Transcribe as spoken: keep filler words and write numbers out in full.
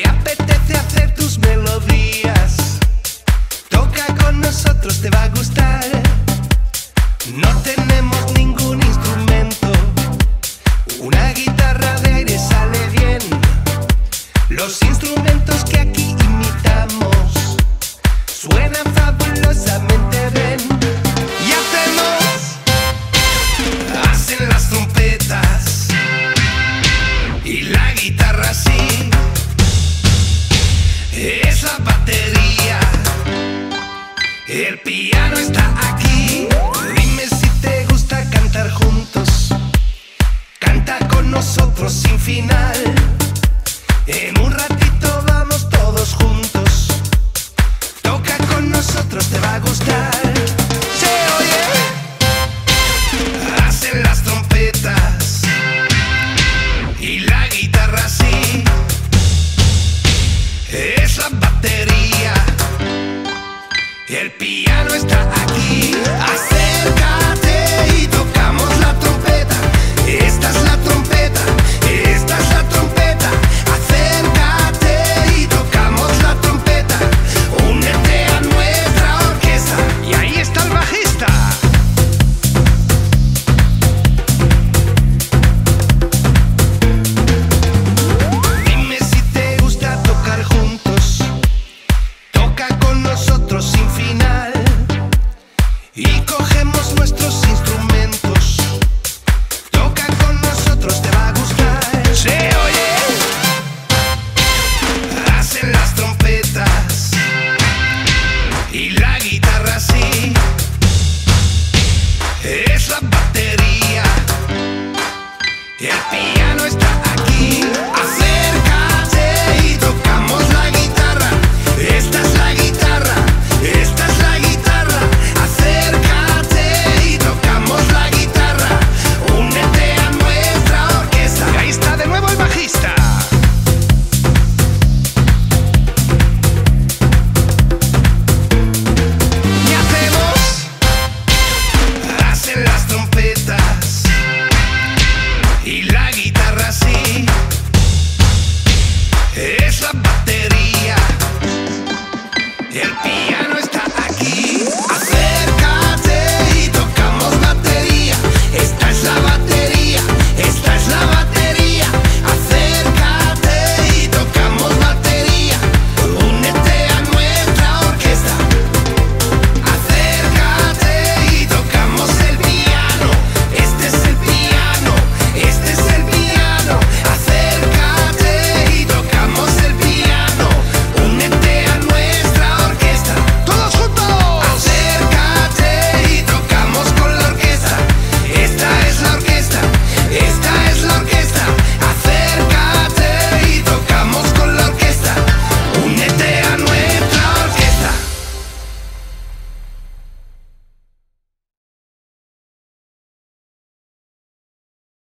¿Te apetece hacer tus melodías? Toca con nosotros, te va a gustar. No tenemos ningún instrumento, una guitarra de aire sale bien. Los instrumentos que aquí imitamos suenan fabulosamente bien. Y hacemos, hacen las trompetas y la guitarra sí, es la batería, el piano está aquí. Dime si te gusta cantar juntos, canta con nosotros sin final. En un ratito vamos todos juntos, toca con nosotros, te va a gustar. Se oye, hacen las trompetas y la guitarra sí, es la batería, el piano está aquí. Acércate y tocamos la trompeta, esta es la trompeta, esta es la trompeta. Acércate y tocamos la trompeta, únete a nuestra orquesta. Y ahí está el bajista. Dime si te gusta tocar juntos, toca con nosotros sin final. Y cogemos nuestros instrumentos, toca con nosotros, te va a gustar. Se oye, hacen las trompetas y la guitarra sí, es la batería, el piano está aquí. Acércate y tocamos la guitarra, esta es la guitarra, esta es la guitarra. Acércate y tocamos la guitarra, únete a nuestra orquesta. Y ahí está de nuevo el bajista. Y hacemos, hacen las trompetas y la guitarra sí, es la batería,